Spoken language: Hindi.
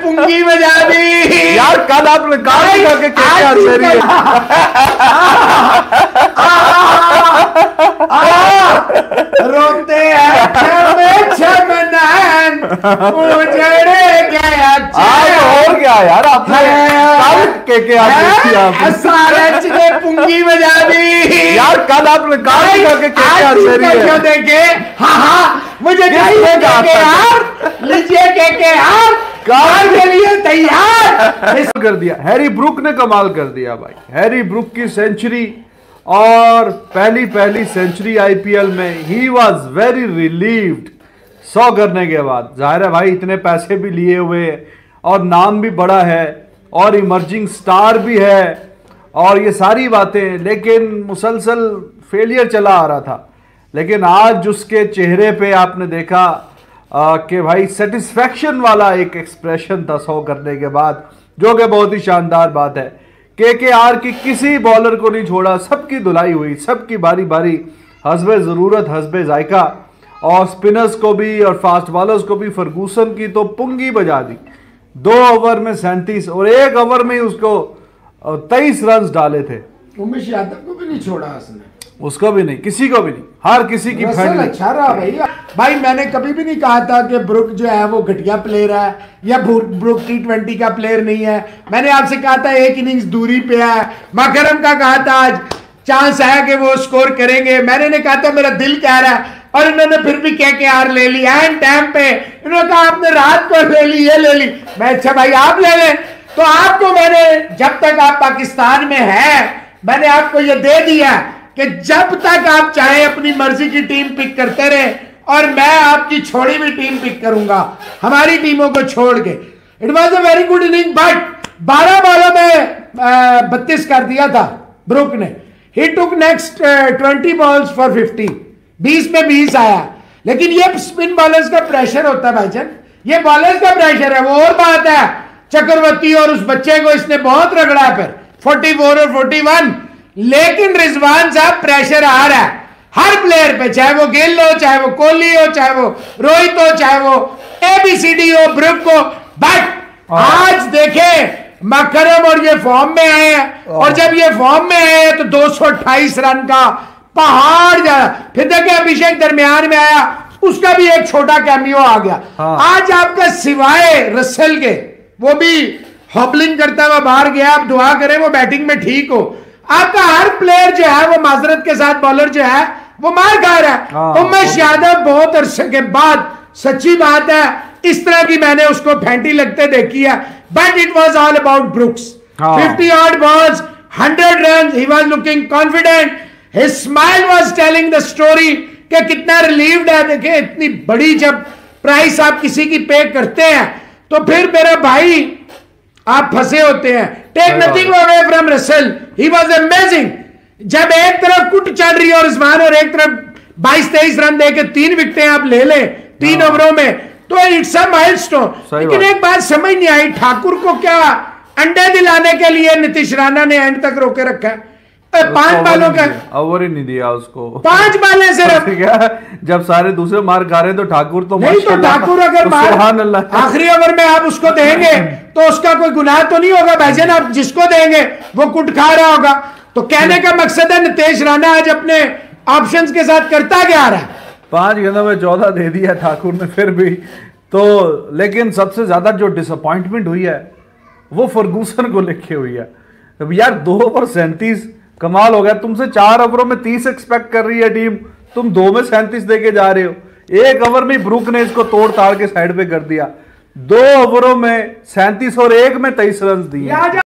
पुंगी बजा दी यार। कल आपने कहा कि क्या रोते हैं छमनैन उजड़ गया। और क्या यार, आपने सारच ने पुंगी बजा दी यार। कल आपने कहा कि क्या देखे। हाँ मुझे चाहिए यार, लीजिए के यार, कार के लिए तैयार कर दिया। हैरी ब्रूक ने कमाल कर दिया भाई। हैरी ब्रूक की सेंचुरी, और पहली सेंचुरी आईपीएल में। ही वॉज वेरी रिलीव्ड 100 करने के बाद। जाहिर है भाई, इतने पैसे भी लिए हुए और नाम भी बड़ा है और इमर्जिंग स्टार भी है और ये सारी बातें, लेकिन मुसलसल फेलियर चला आ रहा था। लेकिन आज उसके चेहरे पे आपने देखा कि भाई सेटिस्फैक्शन वाला एक एक्सप्रेशन था 100 करने के बाद, जो कि बहुत ही शानदार बात है। केकेआर की किसी बॉलर को नहीं छोड़ा, सबकी धुलाई हुई, सबकी बारी बारी हस्बे ज़रूरत हस्बे जायका, और स्पिनर्स को भी और फास्ट बॉलर्स को भी। फर्गूसन की तो पुंगी बजा दी। 2 ओवर में 37 और 1 ओवर में उसको 23 रन डाले थे। उमेश यादव को भी नहीं छोड़ा उसने, उसको भी नहीं, किसी को भी नहीं, हर किसी की अच्छा रहा भाई। मैंने कभी भी नहीं कहा था कि ब्रुक जो है वो घटिया प्लेयर है या ब्रुक T20 का प्लेयर नहीं है। मैंने आपसे कहा था 1 इनिंग्स दूरी पे है। मकरम का कहा था आज चांस है कि वो स्कोर करेंगे। मैंने कहा था मेरा दिल कह रहा है, और इन्होंने फिर भी केकेआर ले ली एंड टाइम पे। इन्होंने कहा आपने रात को ले ली, ये ले ली। मैं अच्छा भाई आप ले लें, तो आपको मैंने जब तक आप पाकिस्तान में है, मैंने आपको ये दे दिया कि जब तक आप चाहे अपनी मर्जी की टीम पिक करते रहे, और मैं आपकी छोड़ी हुई टीम पिक करूंगा, हमारी टीमों को छोड़ के। It was a very good inning, but 12 बॉलों में 32 कर दिया था ब्रुक ने। He took next 20 balls for 50, 20 में 20 आया। लेकिन ये स्पिन बॉलर्स का प्रेशर होता है भाईजान, ये बॉलर्स का प्रेशर है। वो और बात है, चक्रवर्ती और उस बच्चे को इसने बहुत रगड़ा फिर 44 और 41। लेकिन रिजवान साहब प्रेशर आ रहा है हर प्लेयर पे, चाहे वो गिल हो, चाहे वो कोहली हो, चाहे वो रोहित हो, चाहे वो ABCD हो, ब्रुक हो। बट आज देखें मकरम और ये फॉर्म में आए हैं, और जब ये फॉर्म में आए हैं तो 228 रन का पहाड़ जा। फिर देखे अभिषेक दरमियान में आया, उसका भी एक छोटा कैमियो आ गया। आज आपका सिवाय रसेल के, वो भी हॉबलिंग करता हुआ बाहर गया। आप दुआ करें वो बैटिंग में ठीक हो। आपका हर प्लेयर जो है वो माजरत के साथ, बॉलर जो है वो मार खा रहा है। उमेश यादव बहुत अरसे के बाद, सच्ची बात है, इस तरह की मैंने उसको फैंटी लगते देखी है। But it was all about Brooks. 50 odd balls, 100 runs, he was looking confident. His smile was telling the story कि कितना रिलीव्ड है। देखिए इतनी बड़ी जब प्राइस आप किसी की पे करते हैं, तो फिर मेरा भाई आप फंसे होते हैं। Take nothing away from Russell, he was amazing. जब एक तरफ कुट चल रही है और इस्मान, और एक तरफ 22-23 रन देके 3 विकेटें आप ले लें 3 ओवरों में, तो इट्स अ माइलस्टोन। लेकिन एक बात समझ नहीं आई, ठाकुर को क्या अंडे दिलाने के लिए नीतीश राणा ने एंड तक रोके रखा है? 5 बालों का ओवर ही नहीं दिया उसको, 5 बालें सिर्फ। जब सारे दूसरे मार खा रहे तो ठाकुर तो नहीं, तो ठाकुर अगर आखिरी ओवर में आप उसको देंगे तो उसका कोई गुनाह तो नहीं होगा भाईजान। आप जिसको देंगे वो कुट खा रहा होगा। तो कहने का मकसद है नीतीश राणा आज अपने ऑप्शंस के साथ करता क्या रहा है। 5 गेंदों में 14 दे दिया ठाकुर ने फिर भी तो। लेकिन सबसे ज्यादा जो डिसअपॉइंटमेंट हुई है वो फर्गूसन को लेके हुई है। अब यार 2 ओवर 37 कमाल हो गया। तुमसे 4 ओवरों में 30 एक्सपेक्ट कर रही है टीम, तुम 2 में 37 देके जा रहे हो। 1 ओवर में ब्रुक ने इसको तोड़ ताड़ के साइड पे कर दिया। 2 ओवरों में 37 और 1 में 23 रन दिए।